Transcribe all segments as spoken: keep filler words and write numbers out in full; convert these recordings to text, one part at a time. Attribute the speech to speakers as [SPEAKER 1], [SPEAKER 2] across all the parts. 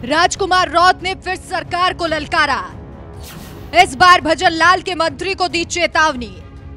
[SPEAKER 1] राजकुमार रौत ने फिर सरकार को ललकारा। इस बार भजन लाल के मंत्री को दी चेतावनी।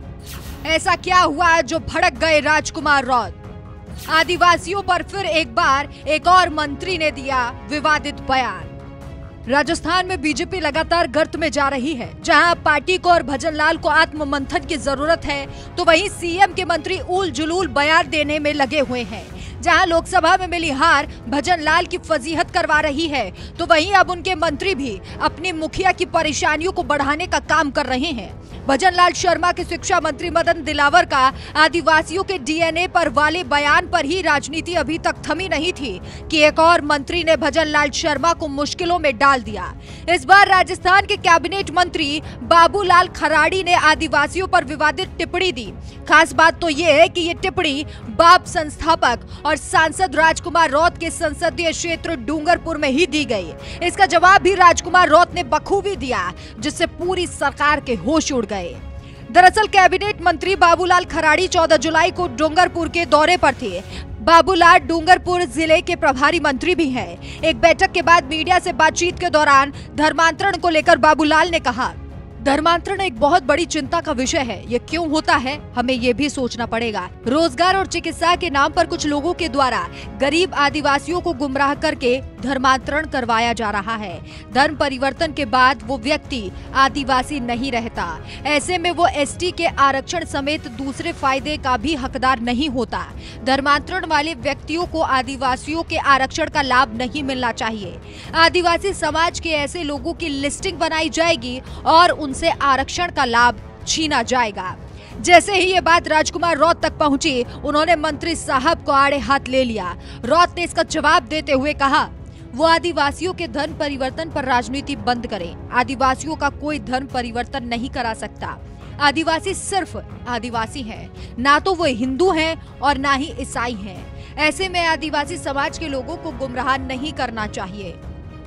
[SPEAKER 1] ऐसा क्या हुआ जो भड़क गए राजकुमार रौत? आदिवासियों पर फिर एक बार एक और मंत्री ने दिया विवादित बयान। राजस्थान में बीजेपी लगातार गर्त में जा रही है। जहां पार्टी को और भजन लाल को आत्ममंथन की जरूरत है, तो वहीं सीएम के मंत्री उल जुलूल बयान देने में लगे हुए हैं। जहां लोकसभा में मिली हार भजन लाल की फजीहत करवा रही है, तो वहीं अब उनके मंत्री भी अपनी मुखिया की परेशानियों को बढ़ाने का काम कर रहे हैं। भजन लाल शर्मा के शिक्षा मंत्री मदन दिलावर का आदिवासियों के डीएनए पर वाले बयान पर ही राजनीति अभी तक थमी नहीं थी कि एक और मंत्री ने भजन लाल शर्मा को मुश्किलों में डाल दिया। इस बार राजस्थान के कैबिनेट मंत्री बाबूलाल खराड़ी ने आदिवासियों पर विवादित टिप्पणी दी। खास बात तो ये है कि ये टिप्पणी बाप संस्थापक और सांसद राजकुमार रौत के संसदीय क्षेत्र डूंगरपुर में ही दी गई। इसका जवाब भी राजकुमार रौत ने बखूबी दिया, जिससे पूरी सरकार के होश उड़ गए। दरअसल कैबिनेट मंत्री बाबूलाल खराड़ी चौदह जुलाई को डूंगरपुर के दौरे पर थे। बाबूलाल डूंगरपुर जिले के प्रभारी मंत्री भी हैं। एक बैठक के बाद मीडिया से बातचीत के दौरान धर्मांतरण को लेकर बाबूलाल ने कहा, धर्मांतरण एक बहुत बड़ी चिंता का विषय है। ये क्यों होता है, हमें ये भी सोचना पड़ेगा। रोजगार और चिकित्सा के नाम पर कुछ लोगों के द्वारा गरीब आदिवासियों को गुमराह करके धर्मांतरण करवाया जा रहा है। धर्म परिवर्तन के बाद वो व्यक्ति आदिवासी नहीं रहता। ऐसे में वो एसटी के आरक्षण समेत दूसरे फायदे का भी हकदार नहीं होता। धर्मांतरण वाले व्यक्तियों को आदिवासियों के आरक्षण का लाभ नहीं मिलना चाहिए। आदिवासी समाज के ऐसे लोगों की लिस्टिंग बनाई जाएगी और उनसे आरक्षण का लाभ छीना जाएगा। जैसे ही ये बात राजकुमार रौत तक पहुंची, उन्होंने मंत्री साहब को आड़े हाथ ले लिया। रौत ने इसका जवाब देते हुए कहा, वो आदिवासियों के धर्म परिवर्तन पर राजनीति बंद करें। आदिवासियों का कोई धर्म परिवर्तन नहीं करा सकता। आदिवासी सिर्फ आदिवासी हैं, ना तो वो हिंदू हैं और ना ही ईसाई हैं। ऐसे में आदिवासी समाज के लोगों को गुमराह नहीं करना चाहिए।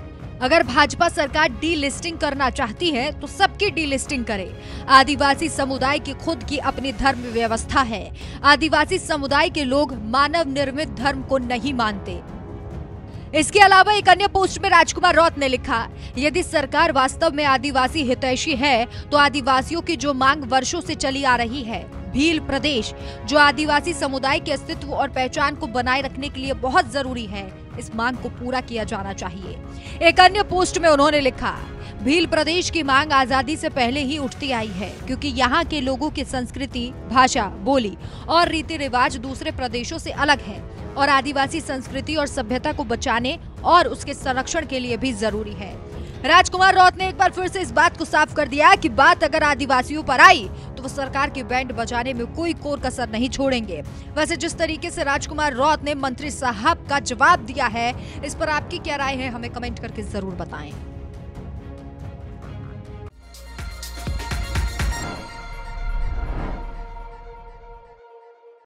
[SPEAKER 1] अगर भाजपा सरकार डी लिस्टिंग करना चाहती है तो सबकी डी लिस्टिंग करे। आदिवासी समुदाय की खुद की अपनी धर्म व्यवस्था है। आदिवासी समुदाय के लोग मानव निर्मित धर्म को नहीं मानते। इसके अलावा एक अन्य पोस्ट में राजकुमार रौत ने लिखा, यदि सरकार वास्तव में आदिवासी हितैषी है तो आदिवासियों की जो मांग वर्षों से चली आ रही है, भील प्रदेश जो आदिवासी समुदाय के अस्तित्व और पहचान को बनाए रखने के लिए बहुत जरूरी है, इस मांग को पूरा किया जाना चाहिए। एक अन्य पोस्ट में उन्होंने लिखा, भील प्रदेश की मांग आजादी से पहले ही उठती आई है, क्योंकि यहाँ के लोगों की संस्कृति, भाषा, बोली और रीति रिवाज दूसरे प्रदेशों से अलग है और आदिवासी संस्कृति और सभ्यता को बचाने और उसके संरक्षण के लिए भी जरूरी है। राजकुमार रौत ने एक बार फिर से इस बात को साफ कर दिया कि बात अगर आदिवासियों पर आई तो वो सरकार की बैंड बजाने में कोई कोर कसर नहीं छोड़ेंगे। वैसे जिस तरीके से राजकुमार रौत ने मंत्री साहब का जवाब दिया है, इस पर आपकी क्या राय है, हमें कमेंट करके जरूर बताएं।